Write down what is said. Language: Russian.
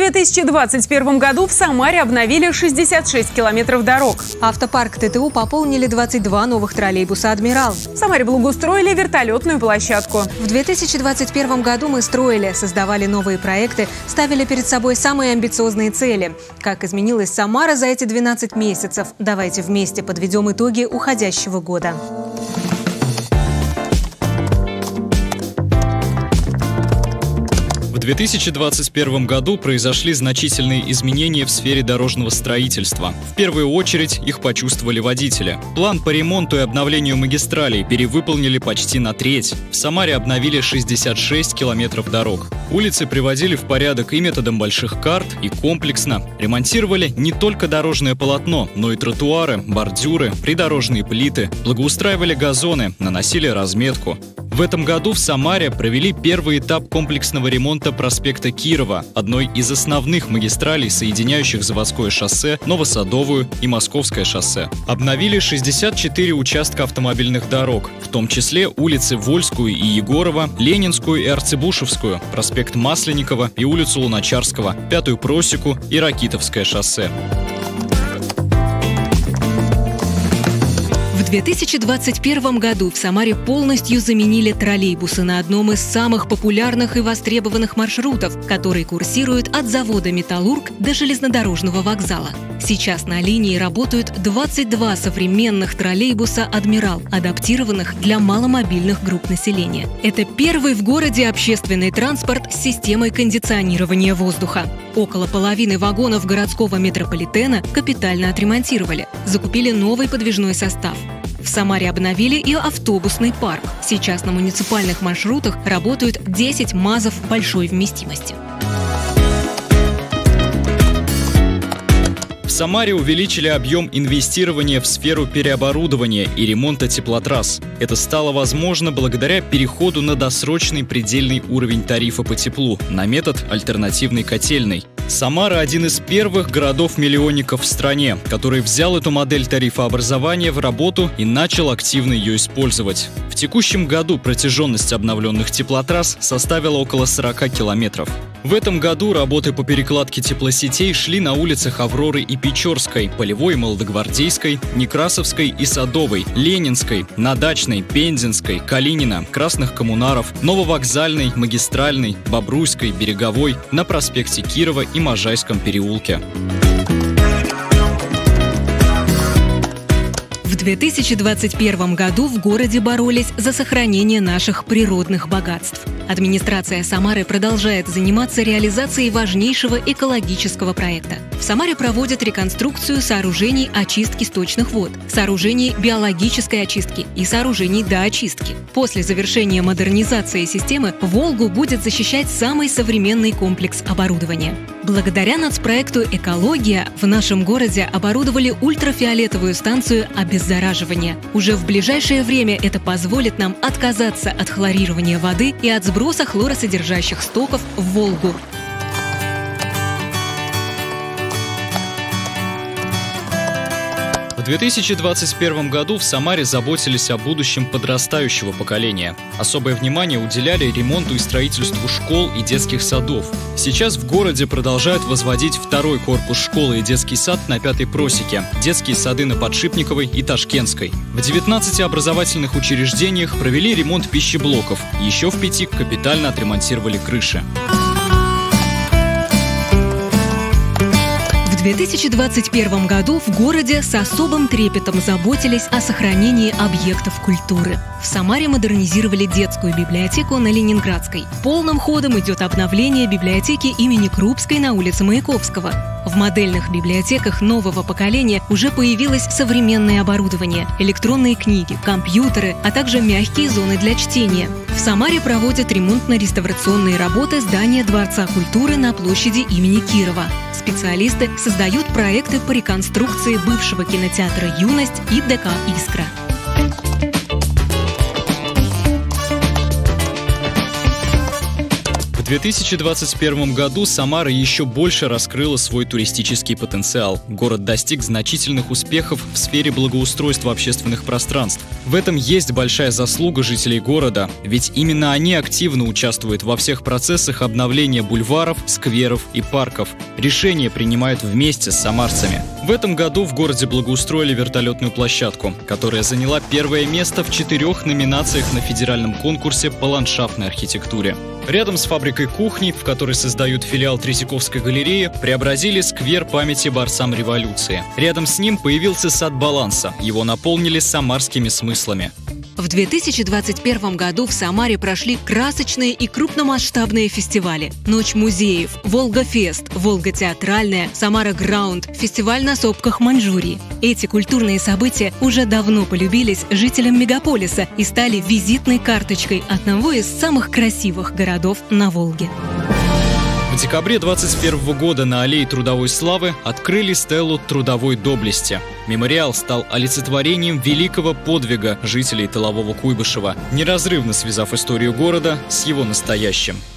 2021 году в Самаре обновили 66 километров дорог. Автопарк ТТУ пополнили 22 новых троллейбуса «Адмирал». В Самаре благоустроили вертолетную площадку. В 2021 году мы строили, создавали новые проекты, ставили перед собой самые амбициозные цели. Как изменилась Самара за эти 12 месяцев? Давайте вместе подведем итоги уходящего года. В 2021 году произошли значительные изменения в сфере дорожного строительства. В первую очередь их почувствовали водители. План по ремонту и обновлению магистралей перевыполнили почти на треть. В Самаре обновили 66 километров дорог. Улицы приводили в порядок и методом больших карт, и комплексно. Ремонтировали не только дорожное полотно, но и тротуары, бордюры, придорожные плиты, благоустраивали газоны, наносили разметку. В этом году в Самаре провели первый этап комплексного ремонта проспекта Кирова, одной из основных магистралей, соединяющих заводское шоссе, Новосадовую и Московское шоссе. Обновили 64 участка автомобильных дорог, в том числе улицы Вольскую и Егорова, Ленинскую и Арцебушевскую, проспект Масленникова и улицу Луначарского, Пятую Просеку и Ракитовское шоссе. В 2021 году в Самаре полностью заменили троллейбусы на одном из самых популярных и востребованных маршрутов, который курсирует от завода «Металлург» до железнодорожного вокзала. Сейчас на линии работают 22 современных троллейбуса «Адмирал», адаптированных для маломобильных групп населения. Это первый в городе общественный транспорт с системой кондиционирования воздуха. Около половины вагонов городского метрополитена капитально отремонтировали, закупили новый подвижной состав. В Самаре обновили и автобусный парк. Сейчас на муниципальных маршрутах работают 10 МАЗов большой вместимости. В Самаре увеличили объем инвестирования в сферу переоборудования и ремонта теплотрасс. Это стало возможно благодаря переходу на досрочный предельный уровень тарифа по теплу на метод альтернативной котельной. Самара – один из первых городов-миллионников в стране, который взял эту модель тарифообразования в работу и начал активно ее использовать. В текущем году протяженность обновленных теплотрасс составила около 40 километров. В этом году работы по перекладке теплосетей шли на улицах Авроры и Печорской, Полевой и Молодогвардейской, Некрасовской и Садовой, Ленинской, на Дачной, Пензенской, Калинина, Красных Коммунаров, Нововокзальной, Магистральной, Бобруйской, Береговой, на проспекте Кирова и Можайском переулке. В 2021 году в городе боролись за сохранение наших природных богатств. Администрация Самары продолжает заниматься реализацией важнейшего экологического проекта. В Самаре проводят реконструкцию сооружений очистки сточных вод, сооружений биологической очистки и сооружений доочистки. После завершения модернизации системы Волгу будет защищать самый современный комплекс оборудования. Благодаря нацпроекту «Экология» в нашем городе оборудовали ультрафиолетовую станцию обеззараживания. Уже в ближайшее время это позволит нам отказаться от хлорирования воды и от сброса хлоросодержащих стоков в Волгу. В 2021 году в Самаре заботились о будущем подрастающего поколения. Особое внимание уделяли ремонту и строительству школ и детских садов. Сейчас в городе продолжают возводить второй корпус школы и детский сад на Пятой Просеке, детские сады на Подшипниковой и Ташкентской. В 19 образовательных учреждениях провели ремонт пищеблоков, еще в 5 капитально отремонтировали крыши. В 2021 году в городе с особым трепетом заботились о сохранении объектов культуры. В Самаре модернизировали детскую библиотеку на Ленинградской. Полным ходом идет обновление библиотеки имени Крупской на улице Маяковского. В модельных библиотеках нового поколения уже появилось современное оборудование, электронные книги, компьютеры, а также мягкие зоны для чтения. В Самаре проводят ремонтно-реставрационные работы здания Дворца культуры на площади имени Кирова. Специалисты создают проекты по реконструкции бывшего кинотеатра «Юность» и ДК «Искра». В 2021 году Самара еще больше раскрыла свой туристический потенциал. Город достиг значительных успехов в сфере благоустройства общественных пространств. В этом есть большая заслуга жителей города, ведь именно они активно участвуют во всех процессах обновления бульваров, скверов и парков. Решения принимают вместе с самарцами. В этом году в городе благоустроили вертолетную площадку, которая заняла первое место в 4 номинациях на федеральном конкурсе по ландшафтной архитектуре. Рядом с фабрикой кухни, в которой создают филиал Третьяковской галереи, преобразили сквер памяти борцам революции. Рядом с ним появился сад баланса. Его наполнили самарскими смыслами. В 2021 году в Самаре прошли красочные и крупномасштабные фестивали. Ночь музеев, Волга-фест, Волга-театральная, Самара-граунд, фестиваль на сопках Маньчжурии. Эти культурные события уже давно полюбились жителям мегаполиса и стали визитной карточкой одного из самых красивых городов на Волге. В декабре 2021 года на аллее Трудовой славы открыли стелу трудовой доблести. Мемориал стал олицетворением великого подвига жителей тылового Куйбышева, неразрывно связав историю города с его настоящим.